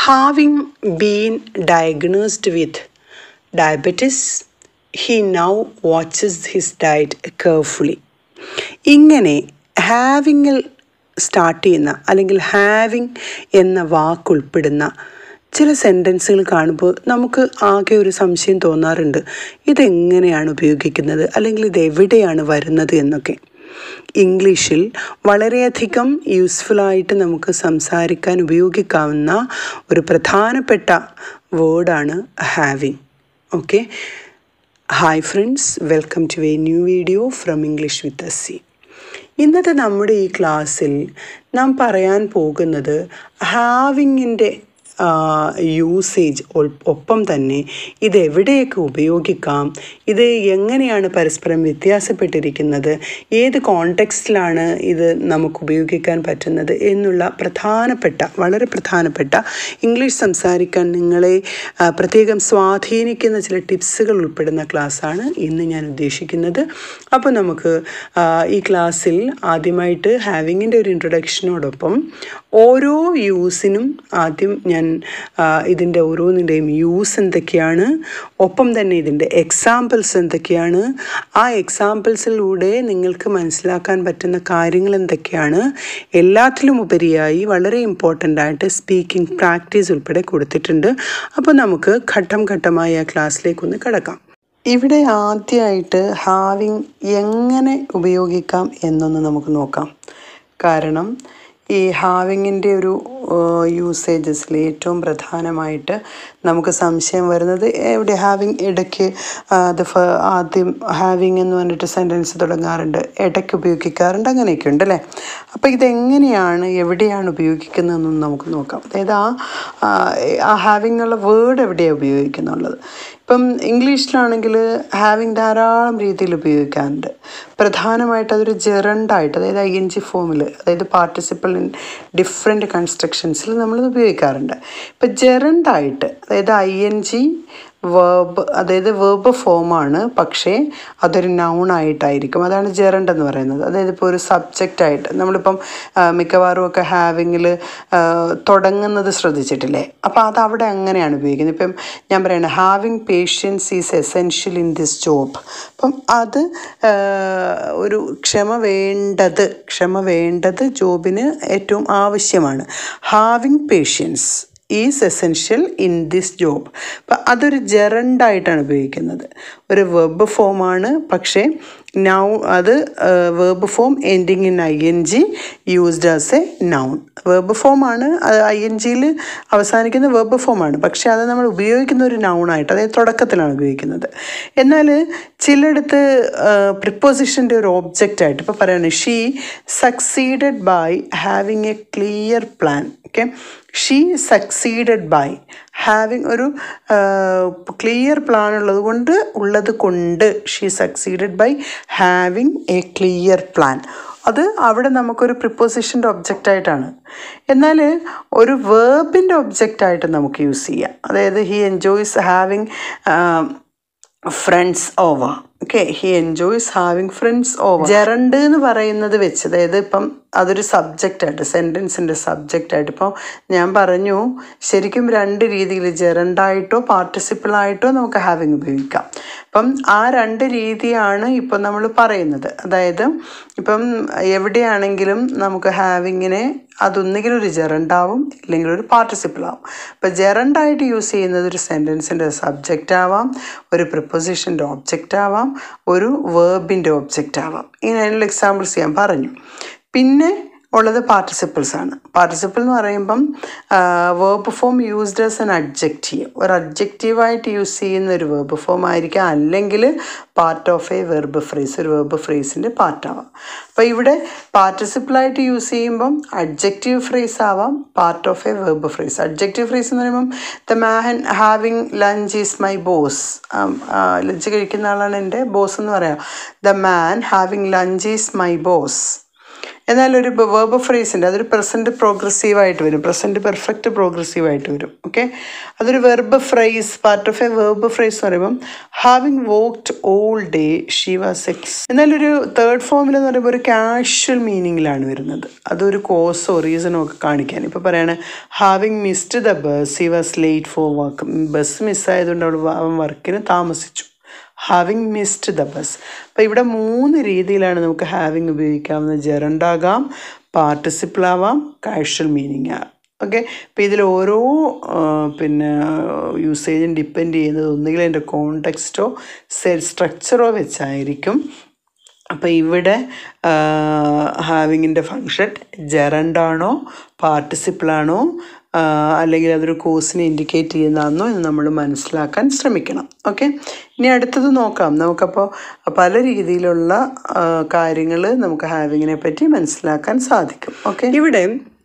Having been diagnosed with diabetes, he now watches his diet carefully. ഇങ്ങനെ ഹാവിങ്ങിൽ start ചെയ്യുന്ന അല്ലെങ്കിൽ having എന്ന വാക്ക് ഉൾപ്പെടുന്ന ചില സെൻറ്റൻസുകൾ കാണുമ്പോൾ നമുക്ക് ആകെ ഒരു സംശയം തോന്നാറുണ്ട്. ഇതെങ്ങനെയാണ് ഉപയോഗിക്കുന്നത് അല്ലെങ്കിൽ ഇതെവിടെയാണ് വരുന്നത് എന്നൊക്കെ. ഇംഗ്ലീഷിൽ വളരെയധികം യൂസ്ഫുള്ളായിട്ട് നമുക്ക് സംസാരിക്കാൻ ഉപയോഗിക്കാവുന്ന ഒരു പ്രധാനപ്പെട്ട വേർഡാണ് having. Okay, hi friends, welcome to a new video from English with SC. ഇന്നത്തെ നമ്മുടെ ഈ ക്ലാസ്സിൽ നാം പറയാൻ പോകുന്നത് ഹാവിങ്ങിൻ്റെ യൂസേജ് ഒപ്പം തന്നെ ഇതെവിടെയൊക്കെ ഉപയോഗിക്കാം, ഇത് എങ്ങനെയാണ് പരസ്പരം വ്യത്യാസപ്പെട്ടിരിക്കുന്നത്, ഏത് കോണ്ടെക്സ്റ്റിലാണ് ഇത് നമുക്ക് ഉപയോഗിക്കാൻ പറ്റുന്നത് എന്നുള്ള വളരെ പ്രധാനപ്പെട്ട ഇംഗ്ലീഷ് സംസാരിക്കാൻ നിങ്ങളെ പ്രത്യേകം സ്വാധീനിക്കുന്ന ചില ടിപ്സുകൾ ഉൾപ്പെടുന്ന ക്ലാസ്സാണ് ഇന്ന് ഞാൻ ഉദ്ദേശിക്കുന്നത്. അപ്പോൾ നമുക്ക് ഈ ക്ലാസ്സിൽ ആദ്യമായിട്ട് ഹാവിങ്ങിൻ്റെ ഒരു ഇൻട്രൊഡക്ഷനോടൊപ്പം ഓരോ യൂസിനും ആദ്യം ഞാൻ ഇതിൻ്റെ ഓരോന്നിൻ്റെയും യൂസ് എന്തൊക്കെയാണ്, ഒപ്പം തന്നെ ഇതിൻ്റെ എക്സാമ്പിൾസ് എന്തൊക്കെയാണ്, ആ എക്സാമ്പിൾസിലൂടെ നിങ്ങൾക്ക് മനസ്സിലാക്കാൻ പറ്റുന്ന കാര്യങ്ങൾ എന്തൊക്കെയാണ്, എല്ലാത്തിലും ഉപരിയായി വളരെ ഇമ്പോർട്ടൻ്റ് ആയിട്ട് സ്പീക്കിംഗ് പ്രാക്ടീസ് ഉൾപ്പെടെ കൊടുത്തിട്ടുണ്ട്. അപ്പോൾ നമുക്ക് ഘട്ടം ഘട്ടമായി ആ ക്ലാസ്സിലേക്കൊന്ന് കിടക്കാം. ഇവിടെ ആദ്യമായിട്ട് ഹാവിങ് എങ്ങനെ ഉപയോഗിക്കാം എന്നൊന്ന് നമുക്ക് നോക്കാം. കാരണം ഈ ഹാവിങ്ങിൻ്റെ ഒരു യൂസേജസിൽ ഏറ്റവും പ്രധാനമായിട്ട് നമുക്ക് സംശയം വരുന്നത് എവിടെ ഹാവിങ് ഇടയ്ക്ക് ആദ്യം ഹാവിങ് എന്ന് പറഞ്ഞിട്ട് സെൻറ്റൻസ് തുടങ്ങാറുണ്ട്, ഇടയ്ക്ക് ഉപയോഗിക്കാറുണ്ട്, അങ്ങനെയൊക്കെ ഉണ്ട് അല്ലേ. അപ്പോൾ ഇതെങ്ങനെയാണ് എവിടെയാണ് ഉപയോഗിക്കുന്നതെന്നും നമുക്ക് നോക്കാം. അതായത് ആ ഹാവിങ് എന്നുള്ള വേർഡ് എവിടെയാണ് ഉപയോഗിക്കുന്നുള്ളത്. ഇപ്പം ഇംഗ്ലീഷിലാണെങ്കിൽ ഹാവിങ് ധാരാളം രീതിയിൽ ഉപയോഗിക്കാറുണ്ട്. പ്രധാനമായിട്ട് അതൊരു ജെറണ്ടായിട്ട്, അതായത് ING ഫോമിൽ, അതായത് പാർട്ടിസിപ്പിൾ ഇൻ ഡിഫറെൻറ്റ് കൺസ്ട്രക്ഷൻസിൽ നമ്മളത് ഉപയോഗിക്കാറുണ്ട്. ഇപ്പം ജെറണ്ടായിട്ട്, അതായത് ING വേർബ്, അതായത് വേർബ് ഫോമാണ്, പക്ഷേ അതൊരു നൗണായിട്ടായിരിക്കും. അതാണ് ജെറണ്ട് എന്ന് പറയുന്നത്. അതായത് ഇപ്പോൾ ഒരു സബ്ജക്റ്റായിട്ട് നമ്മളിപ്പം മിക്കവാറും ഒക്കെ ഹാവിങ്ങിൽ തുടങ്ങുന്നത് ശ്രദ്ധിച്ചിട്ടില്ലേ. അപ്പോൾ അതവിടെ അങ്ങനെയാണ് ഉപയോഗിക്കുന്നത്. ഇപ്പം ഞാൻ പറയുന്നത് having patience is essential in this job. അപ്പം അത് ഒരു ക്ഷമ വേണ്ടത് ജോബിന് ഏറ്റവും ആവശ്യമാണ്. Having patience is essential in this job. അപ്പം അതൊരു ജെറണ്ടായിട്ടാണ് ഉപയോഗിക്കുന്നത്. ഒരു വെർബ് ഫോമാണ്, പക്ഷേ അത് verb form ending in ING used as a noun. Verb ഫോമാണ്, അത് INGയിൽ അവസാനിക്കുന്ന വെർബ് ഫോമാണ്, പക്ഷേ അത് നമ്മൾ ഉപയോഗിക്കുന്ന ഒരു നൗണായിട്ട്, അതായത് തുടക്കത്തിലാണ് ഉപയോഗിക്കുന്നത്. എന്നാൽ ചിലയിടത്ത് പ്രിപ്പോസിഷൻ്റെ ഒരു ഓബ്ജക്റ്റായിട്ട് ഇപ്പോൾ പറയുകയാണ് she succeeded by having a clear plan. Okay, she succeeded by having ഒരു ക്ലിയർ പ്ലാൻ ഉള്ളത് കൊണ്ട് she succeeded by having a clear plan. അത് അവിടെ നമുക്കൊരു പ്രിപ്പോസിഷൻ്റെ ഒബ്ജക്റ്റായിട്ടാണ്. എന്നാൽ ഒരു വേർബിൻ്റെ ഒബ്ജക്റ്റായിട്ട് നമുക്ക് യൂസ് ചെയ്യാം. അതായത് he enjoys having friends over. Okay, he enjoys having friends over. Gerund എന്ന് പറയുന്നത് വെച്ച്, അതായത് ഇപ്പം അതൊരു സബ്ജക്റ്റായിട്ട്, സെൻറ്റൻസിൻ്റെ സബ്ജക്റ്റായിട്ട്, ഇപ്പോൾ ഞാൻ പറഞ്ഞു ശരിക്കും രണ്ട് രീതിയിൽ, ജെറണ്ടായിട്ടോ പാർട്ടിസിപ്പിളായിട്ടോ നമുക്ക് ഹാവിങ് ഉപയോഗിക്കാം. അപ്പം ആ രണ്ട് രീതിയാണ് ഇപ്പം നമ്മൾ പറയുന്നത്. അതായത് ഇപ്പം എവിടെയാണെങ്കിലും നമുക്ക് ഹാവിങ്ങിനെ അതൊന്നുകിൽ ഒരു ജെറണ്ടാവും ഇല്ലെങ്കിൽ ഒരു പാർട്ടിസിപ്പിളാവും. അപ്പോൾ ജെറണ്ടായിട്ട് യൂസ് ചെയ്യുന്നത് ഒരു സെൻറ്റൻസിൻ്റെ സബ്ജക്റ്റ് ആവാം, ഒരു പ്രിപ്പോസിഷൻ്റെ ഒബ്ജക്റ്റ് ആവാം, ഒരു വേർബിൻ്റെ ഒബ്ജക്റ്റ് ആവാം. ഇങ്ങനെ അതിനുള്ള എക്സാമ്പിൾസ് ഞാൻ പറഞ്ഞു. പിന്നെ ഉള്ളത് പാർട്ടിസിപ്പിൾസ് ആണ്. പാർട്ടിസിപ്പിൾ എന്ന് പറയുമ്പം verb form used as an adjective, ഒരു അഡ്ജക്റ്റീവായിട്ട് യൂസ് ചെയ്യുന്ന ഒരു വേർബ് ഫോം ആയിരിക്കാം, അല്ലെങ്കിൽ part of a verb phrase, ഒരു വെർബ് ഫ്രേസിൻ്റെ പാർട്ടാവാം. അപ്പോൾ ഇവിടെ പാർട്ടിസിപ്പിളായിട്ട് യൂസ് ചെയ്യുമ്പം അഡ്ജക്റ്റീവ് ഫ്രേസ് ആവാം, part of a verb phrase. Adjective phrase എന്ന് പറയുമ്പം the man having lunch is my boss. Lunch കഴിക്കുന്ന ആളാണ് എൻ്റെ ബോസ് എന്ന് പറയാം. The man having lunch is my boss. എന്നാൽ ഒരു വേർബ് ഫ്രേസിൻ്റെ അതൊരു പ്രസൻറ്റ് പ്രോഗ്രസീവായിട്ട് വരും, പ്രസൻറ്റ് പെർഫെക്റ്റ് പ്രോഗ്രസീവായിട്ട് വരും. ഓക്കെ, അതൊരു verb phrase, part of a verb phrase എന്ന് പറയുമ്പം having worked all day she was ex. എന്നാലൊരു തേർഡ് ഫോമിൽ എന്ന് പറയുമ്പോൾ ഒരു കാഷ്വൽ മീനിങ്ങിലാണ് വരുന്നത്. അതൊരു കോസോ റീസണോ ഒക്കെ കാണിക്കാൻ. ഇപ്പോൾ പറയാണ് having missed the bus he was late four work. Bus മിസ്സായതുകൊണ്ട് അവൻ വർക്കിന് താമസിച്ചു. Having missed the bus. അപ്പോൾ ഇവിടെ 3 രീതിയിലാണ് നമുക്ക് ഹാവിങ് ഉപയോഗിക്കാവുന്നത്. ജെറണ്ടാകാം, പാർട്ടിസിപ്പിൾ ആവാം, കാഷ്വൽ മീനിങ് ആവാം. ഓക്കെ, അപ്പോൾ ഇതിൽ ഓരോ യൂസേജും ഡിപ്പെൻഡ് ചെയ്യുന്നത് ഒന്നുകിൽ അതിൻ്റെ കോണ്ടെക്സ്റ്റോ സെൽ സ്ട്രക്ചറോ വെച്ചായിരിക്കും. അപ്പോൾ ഇവിടെ ഹാവിങ്ങിൻ്റെ ഫങ്ഷൻ ജെറണ്ടാണോ, പാർട്ടിസിപ്പിളാണോ, അല്ലെങ്കിൽ അതൊരു കോസിനെ ഇൻഡിക്കേറ്റ് ചെയ്യുന്നതാണോ എന്ന് നമ്മൾ മനസ്സിലാക്കാൻ ശ്രമിക്കണം. ഓക്കെ, ഇനി അടുത്തത് നോക്കാം. നമുക്കപ്പോൾ പല രീതിയിലുള്ള കാര്യങ്ങൾ നമുക്ക് ഹാവിങ്ങിനെ പറ്റി മനസ്സിലാക്കാൻ സാധിക്കും. ഓക്കെ, ഇവിടെ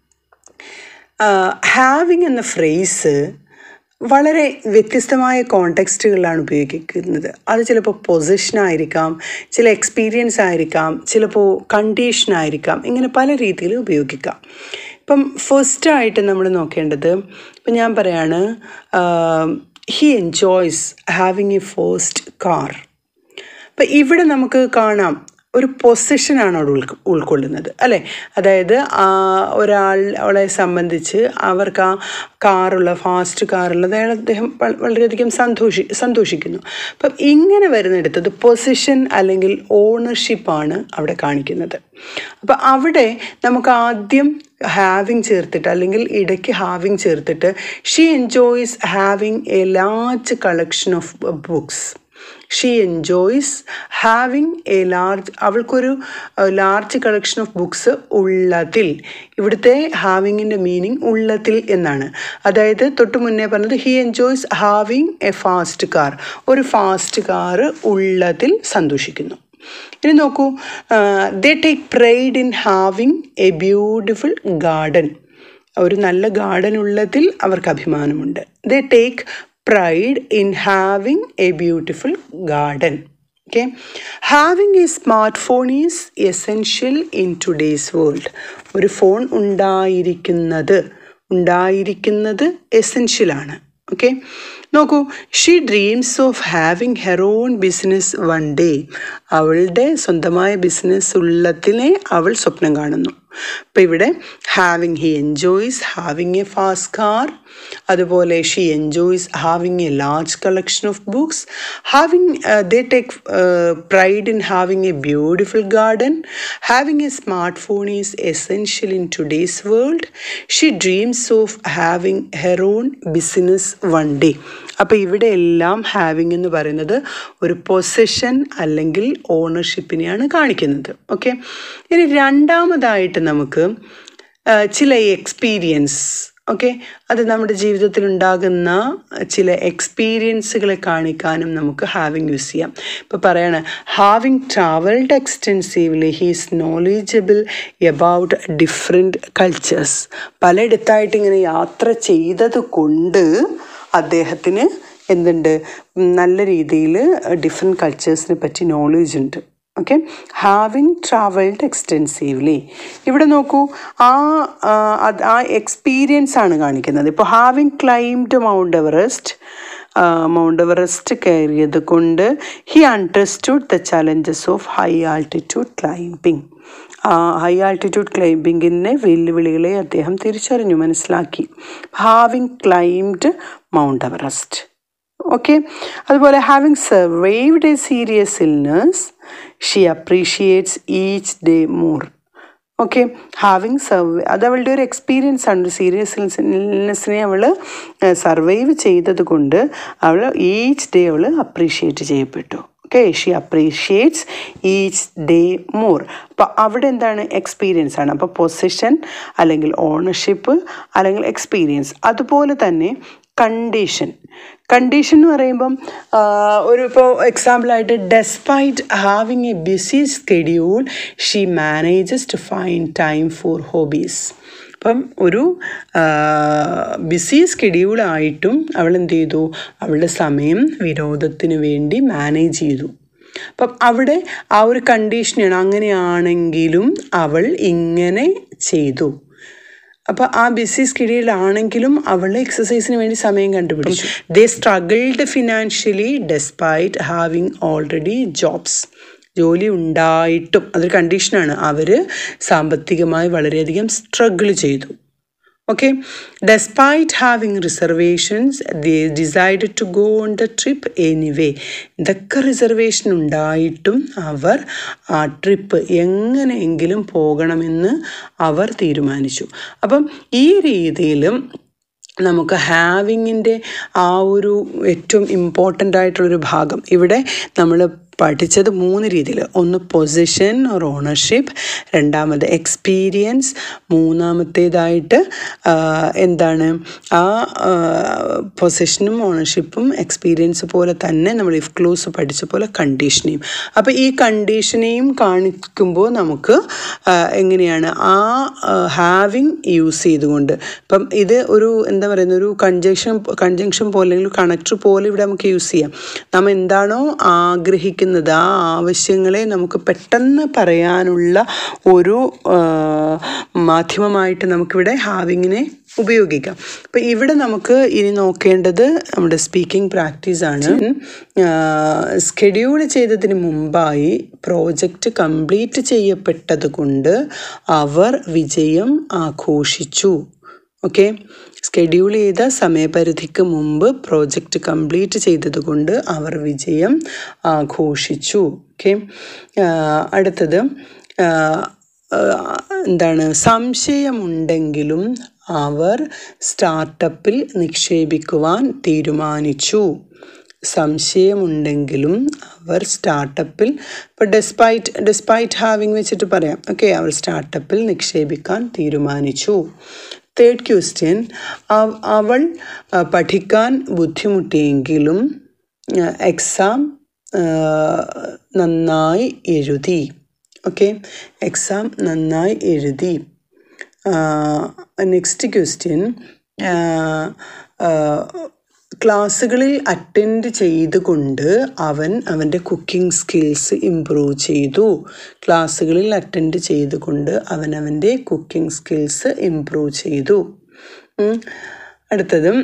ഹാവിങ് എന്ന ഫ്രേസ് വളരെ വ്യത്യസ്തമായ കോണ്ടെക്സ്റ്റുകളിലാണ് ഉപയോഗിക്കുന്നത്. അത് ചിലപ്പോൾ പൊസിഷനായിരിക്കാം, ചില എക്സ്പീരിയൻസ് ആയിരിക്കാം, ചിലപ്പോൾ കണ്ടീഷനായിരിക്കാം, ഇങ്ങനെ പല രീതിയിൽ ഉപയോഗിക്കാം. ഇപ്പം ഫസ്റ്റായിട്ട് നമ്മൾ നോക്കേണ്ടത്, ഇപ്പം ഞാൻ പറയാണ് he enjoys having a first car. അപ്പം ഇവിടെ നമുക്ക് കാണാം ഒരു പൊസിഷനാണ് അവിടെ ഉൾക്കൊള്ളുന്നത്, അല്ലേ? അതായത് ഒരാളെ സംബന്ധിച്ച് അവർക്ക് ആ കാറുള്ള ഫാസ്റ്റ് കാറുള്ളത് അദ്ദേഹം വളരെയധികം സന്തോഷിക്കുന്നു. അപ്പം ഇങ്ങനെ വരുന്നിടത്തത് പൊസിഷൻ അല്ലെങ്കിൽ ഓണർഷിപ്പാണ് അവിടെ കാണിക്കുന്നത്. അപ്പം അവിടെ നമുക്ക് ആദ്യം ഹാവിങ് ചേർത്തിട്ട് അല്ലെങ്കിൽ ഇടയ്ക്ക് ഹാവിങ് ചേർത്തിട്ട് she enjoys having a large collection of books. She enjoys having a large, അവൾക്കൊരു ലാർജ് കളക്ഷൻ ഓഫ് ബുക്സ് ഉള്ളതിൽ. ഇവിടുത്തെ ഹാവിങ്ങിൻ്റെ മീനിങ് ഉള്ളതിൽ എന്നാണ്. അതായത് തൊട്ട് മുന്നേ പറഞ്ഞത് he enjoys having a fast car, ഒരു ഫാസ്റ്റ് കാറ് ഉള്ളതിൽ സന്തോഷിക്കുന്നു. ഇനി നോക്കൂ, they take pride in having a beautiful garden. ഒരു നല്ല ഗാർഡൻ ഉള്ളതിൽ അവർക്ക് അഭിമാനമുണ്ട്. They take pride in having a beautiful garden. Okay, having a smartphone is essential in today's world. ഒരു ഫോൺ ഉണ്ടായിരിക്കുന്നത് എസെൻഷ്യൽ ആണ്. ഓക്കെ, നോക്കൂ, she dreams of having her own business one day. അവളുടെ സ്വന്തമായ ബിസിനസ് ഉള്ളതിനെ അവൾ സ്വപ്നം കാണുന്നു. അപ്പോൾ ഇവിടെ having, he enjoys having a fast car. അതുപോലെ she enjoys having a large collection of books. They take pride in having a beautiful garden. Having a smart phone is essential in today's world. She dreams of having her own business one day. അപ്പോൾ ഇവിടെ എല്ലാം having എന്ന് പറയുന്നത് ഒരു position അല്ലെങ്കിൽ ഓണർഷിപ്പിനെയാണ് കാണിക്കുന്നത്. Okay, ഇനി രണ്ടാമതായിട്ട് നമുക്ക് ചില എക്സ്പീരിയൻസ്, ഓക്കെ, അത് നമ്മുടെ ജീവിതത്തിൽ ഉണ്ടാകുന്ന ചില എക്സ്പീരിയൻസുകളെ കാണിക്കാനും നമുക്ക് ഹാവിങ് യൂസ് ചെയ്യാം. ഇപ്പോൾ പറയാണ് having travelled extensively he's knowledgeable about different cultures. പലയിടത്തായിട്ട് ഇങ്ങനെ യാത്ര ചെയ്തത് കൊണ്ട് അദ്ദേഹത്തിന് എന്തുണ്ട്, നല്ല രീതിയിൽ ഡിഫറെൻറ്റ് കൾച്ചേഴ്സിനെ പറ്റി നോളേജ് ഉണ്ട്. Okay, having travelled extensively. ഇവിടെ നോക്കൂ, ആ എക്സ്പീരിയൻസ് ആണ് കാണിക്കുന്നത്. ഇപ്പോൾ ഹാവിങ് ക്ലൈംബ്ഡ് മൗണ്ട് എവറസ്റ്റ് കയറിയത് കൊണ്ട് he understood the challenges of high altitude climbing. High altitude ക്ലൈംബിങ്ങിൻ്റെ വെല്ലുവിളികളെ അദ്ദേഹം തിരിച്ചറിഞ്ഞു, മനസ്സിലാക്കി. Having climbed Mount Everest. Okay, അതുപോലെ having survived a serious illness she appreciates each day more. Okay, having അത് അവളുടെ ഒരു എക്സ്പീരിയൻസ് ആണ്. ഒരു സീരിയസ് ഇൽനെസ്സിനെ അവൾ സർവൈവ് ചെയ്തത് കൊണ്ട് അവൾ ഈച്ച് ഡേ അവൾ അപ്രീഷിയേറ്റ് ചെയ്യപ്പെട്ടു. Okay, she appreciates each day more. അപ്പോൾ അവിടെ എന്താണ്, എക്സ്പീരിയൻസ് ആണ്. അപ്പോൾ പൊസിഷൻ അല്ലെങ്കിൽ ഓണർഷിപ്പ് അല്ലെങ്കിൽ എക്സ്പീരിയൻസ്. അതുപോലെ തന്നെ കണ്ടീഷൻ എന്ന് പറയുമ്പം ഇപ്പോൾ എക്സാമ്പിളായിട്ട് despite having a busy schedule she manages to find time for hobbies. അപ്പം ഒരു ബിസി സ്കെഡ്യൂളായിട്ടും അവൾ എന്ത് ചെയ്തു, അവളുടെ സമയം വിനോദത്തിന് വേണ്ടി മാനേജ് ചെയ്തു. അപ്പം അവിടെ ആ ഒരു കണ്ടീഷനാണ്, അങ്ങനെയാണെങ്കിലും അവൾ ഇങ്ങനെ ചെയ്തു. അപ്പോൾ ആ ബിസി സ്കെഡ്യൂളാണെങ്കിലും അവൾ എക്സസൈസിന് വേണ്ടി സമയം കണ്ടുപിടിച്ചു. They struggled financially despite having already jobs. ജോലി ഉണ്ടായിട്ടും, അതൊരു കണ്ടീഷനാണ്, അവർ സാമ്പത്തികമായി വളരെയധികം സ്ട്രഗിൾ ചെയ്തു. Okay, despite having reservations, they decided to go on the trip anyway. ഇതൊക്കെ റിസർവേഷൻ ഉണ്ടായിട്ടും അവർ ആ ട്രിപ്പ് എങ്ങനെയെങ്കിലും പോകണമെന്ന് അവർ തീരുമാനിച്ചു. അപ്പം ഈ രീതിയിലും നമുക്ക് ഹാവിങ്ങിൻ്റെ ആ ഒരു ഏറ്റവും ഇമ്പോർട്ടൻ്റ് ആയിട്ടുള്ളൊരു ഭാഗം ഇവിടെ നമ്മൾ പഠിച്ചത് 3 രീതിയിൽ. ഒന്ന് പൊസിഷൻ ഓർ ഓണർഷിപ്പ്, രണ്ടാമത് എക്സ്പീരിയൻസ്, മൂന്നാമത്തേതായിട്ട് എന്താണ് ആ പൊസിഷനും ഓണർഷിപ്പും എക്സ്പീരിയൻസ് പോലെ തന്നെ നമ്മൾ ഇഫ് ക്ലോസ് പഠിച്ച പോലെ കണ്ടീഷനെയും. അപ്പോൾ ഈ കണ്ടീഷനെയും കാണിക്കുമ്പോൾ നമുക്ക് എങ്ങനെയാണ് ആ ഹാവിങ് യൂസ് ചെയ്തുകൊണ്ട്, ഇപ്പം ഇത് ഒരു എന്താ പറയുന്ന ഒരു കൺജങ്ഷൻ പോലെ അല്ലെങ്കിൽ കണക്ടർ പോലെ ഇവിടെ നമുക്ക് യൂസ് ചെയ്യാം. നമ്മൾ എന്താണോ ആഗ്രഹിക്കുന്നത് ആ ആവശ്യങ്ങളെ നമുക്ക് പെട്ടെന്ന് പറയാനുള്ള ഒരു മാധ്യമമായിട്ട് നമുക്കിവിടെ ഹാവിങ്ങിനെ ഉപയോഗിക്കാം. അപ്പം ഇവിടെ നമുക്ക് ഇനി നോക്കേണ്ടത് നമ്മുടെ സ്പീക്കിംഗ് പ്രാക്ടീസാണ്. സ്കെഡ്യൂൾ ചെയ്തതിന് മുമ്പായി പ്രോജക്റ്റ് കംപ്ലീറ്റ് ചെയ്യപ്പെട്ടത് കൊണ്ട് അവർ വിജയം ആഘോഷിച്ചു. ഓക്കെ, സ്കെഡ്യൂൾ ചെയ്ത സമയപരിധിക്ക് മുമ്പ് പ്രോജക്റ്റ് കംപ്ലീറ്റ് ചെയ്തതുകൊണ്ട് അവർ വിജയം ആഘോഷിച്ചു. ഓക്കെ, അടുത്തത് എന്താണ്? സംശയമുണ്ടെങ്കിലും അവർ സ്റ്റാർട്ടപ്പിൽ നിക്ഷേപിക്കുവാൻ തീരുമാനിച്ചു. സംശയമുണ്ടെങ്കിലും അവർ സ്റ്റാർട്ടപ്പിൽ, ഇപ്പോൾ ഡെസ്പൈറ്റ് ഹാവിങ് വെച്ചിട്ട് പറയാം. ഓക്കെ, അവർ സ്റ്റാർട്ടപ്പിൽ നിക്ഷേപിക്കാൻ തീരുമാനിച്ചു. തേർഡ് ക്വസ്റ്റ്യൻ, അവൾ പഠിക്കാൻ ബുദ്ധിമുട്ടിയെങ്കിലും എക്സാം നന്നായി എഴുതി. ഓക്കെ, എക്സാം നന്നായി എഴുതി. നെക്സ്റ്റ് ക്വസ്റ്റ്യൻ, ക്ലാസ്സുകളിൽ അറ്റൻഡ് ചെയ്തുകൊണ്ട് അവൻ്റെ കുക്കിംഗ് സ്കിൽസ് ഇംപ്രൂവ് ചെയ്തു. ക്ലാസ്സുകളിൽ അറ്റൻഡ് ചെയ്തുകൊണ്ട് അവൻ്റെ കുക്കിംഗ് സ്കിൽസ് ഇംപ്രൂവ് ചെയ്തു. അടുത്തത്,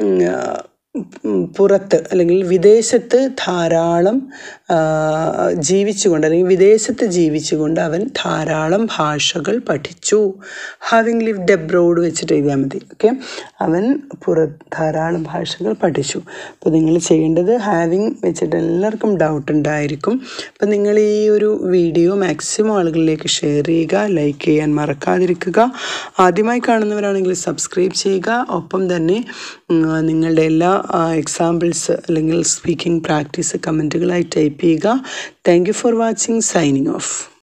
പുറത്ത് അല്ലെങ്കിൽ വിദേശത്ത് ധാരാളം ജീവിച്ചുകൊണ്ട് അല്ലെങ്കിൽ വിദേശത്ത് ജീവിച്ചുകൊണ്ട് അവൻ ധാരാളം ഭാഷകൾ പഠിച്ചു. ഹാവിങ് ലിവ്ഡ് എബ്രോഡ് വെച്ചിട്ട് എഴുതിയാൽ മതി. ഓക്കെ, അവൻ ധാരാളം ഭാഷകൾ പഠിച്ചു. അപ്പോൾ നിങ്ങൾ ചെയ്യേണ്ടത് ഹാവിങ് വെച്ചിട്ട് എല്ലാവർക്കും ഡൗട്ട് ഉണ്ടായിരിക്കും. അപ്പം നിങ്ങൾ ഈ ഒരു വീഡിയോ മാക്സിമം ആളുകളിലേക്ക് ഷെയർ ചെയ്യുക, ലൈക്ക് ചെയ്യാൻ മറക്കാതിരിക്കുക. ആദ്യമായി കാണുന്നവരാണെങ്കിൽ സബ്സ്ക്രൈബ് ചെയ്യുക. ഒപ്പം തന്നെ നിങ്ങളുടെ എല്ലാ എക്സാമ്പിൾസ് അല്ലെങ്കിൽ സ്പീക്കിംഗ് പ്രാക്ടീസ് കമൻറ്റുകളായി ടൈപ്പ് ചെയ്യുക. Thank you for watching. Signing of.